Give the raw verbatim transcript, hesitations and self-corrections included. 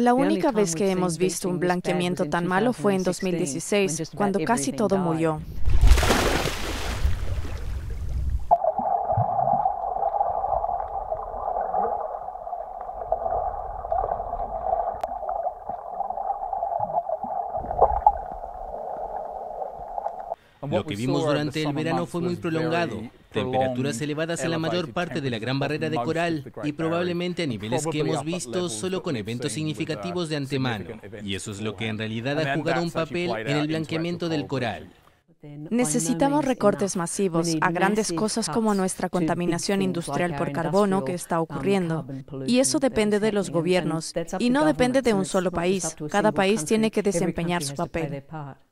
La única vez que hemos visto un blanqueamiento tan malo fue en dos mil dieciséis, cuando casi todo murió. Lo que vimos durante el verano fue muy prolongado, temperaturas elevadas en la mayor parte de la Gran Barrera de Coral y probablemente a niveles que hemos visto solo con eventos significativos de antemano. Y eso es lo que en realidad ha jugado un papel en el blanqueamiento del coral. Necesitamos recortes masivos a grandes cosas como nuestra contaminación industrial por carbono que está ocurriendo. Y eso depende de los gobiernos y no depende de un solo país. Cada país tiene que desempeñar su papel.